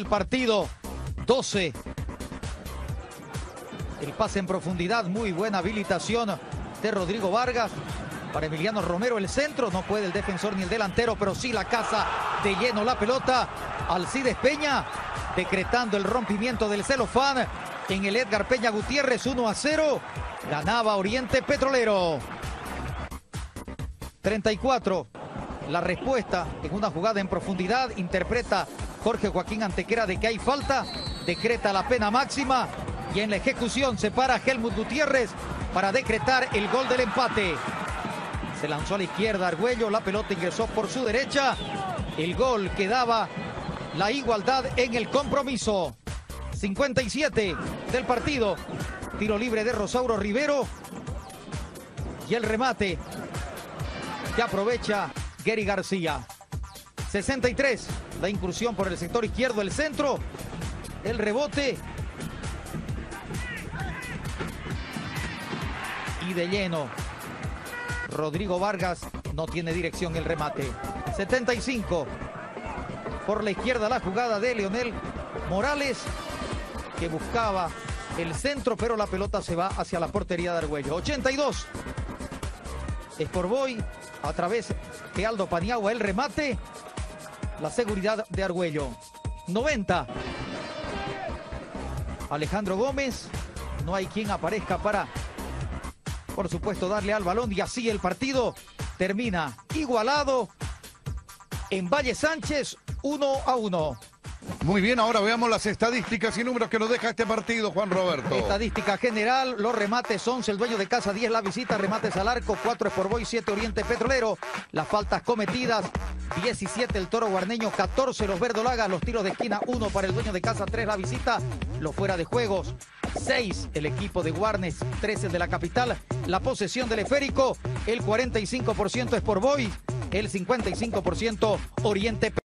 partido. 12. El pase en profundidad, muy buena habilitación de Rodrigo Vargas. Para Emiliano Romero el centro, no puede el defensor ni el delantero, pero sí la caza de lleno la pelota. Alcides Peña decretando el rompimiento del celofán en el Edgar Peña Gutiérrez. 1-0, ganaba Oriente Petrolero. 34, la respuesta en una jugada en profundidad, interpreta Jorge Joaquín Antequera de que hay falta, decreta la pena máxima y en la ejecución se para Helmut Gutiérrez para decretar el gol del empate. Se lanzó a la izquierda Argüello, la pelota ingresó por su derecha. El gol que daba la igualdad en el compromiso. 57 del partido. Tiro libre de Rosauro Rivero. Y el remate que aprovecha Gary García. 63, la incursión por el sector izquierdo, el centro. El rebote. Y de lleno. Rodrigo Vargas no tiene dirección el remate. 75. Por la izquierda la jugada de Leonel Morales, que buscaba el centro, pero la pelota se va hacia la portería de Argüello. 82. Sportboy a través de Aldo Paniagua el remate. La seguridad de Argüello. 90. Alejandro Gómez. No hay quien aparezca para, por supuesto, darle al balón, y así el partido termina igualado en Valle Sánchez, 1-1. Muy bien, ahora veamos las estadísticas y números que nos deja este partido, Juan Roberto. Estadística general, los remates 11, el dueño de casa 10, la visita, remates al arco 4 Sportboy, 7 Oriente Petrolero, las faltas cometidas 17 el Toro Guarneño, 14 los Verdolagas, los tiros de esquina 1 para el dueño de casa, 3 la visita, los fuera de juegos 6 el equipo de Guarnes, 13 de la capital, la posesión del esférico, el 45% Sportboy, el 55% Oriente Petrolero.